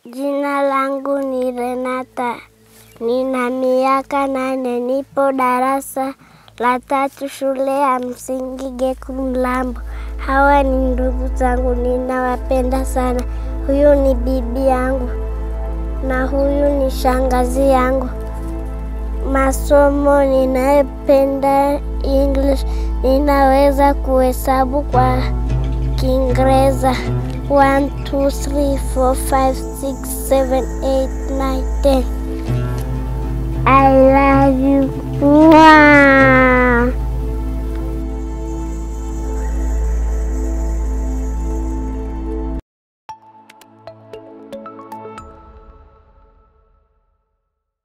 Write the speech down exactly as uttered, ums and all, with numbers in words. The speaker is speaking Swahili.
Jina langu ni Renata. Nina miaka nane, nipo darasa la tatu shule ya msingi Gekumlambo. Hawa ni ndugu zangu, ninawapenda sana. Huyu ni bibi yangu na huyu ni shangazi yangu. Masomo ninayopenda English, ninaweza kuhesabu kwa Kiingereza. one, two, three, four, five, six, seven, eight, nine, ten. I love you. Mwah.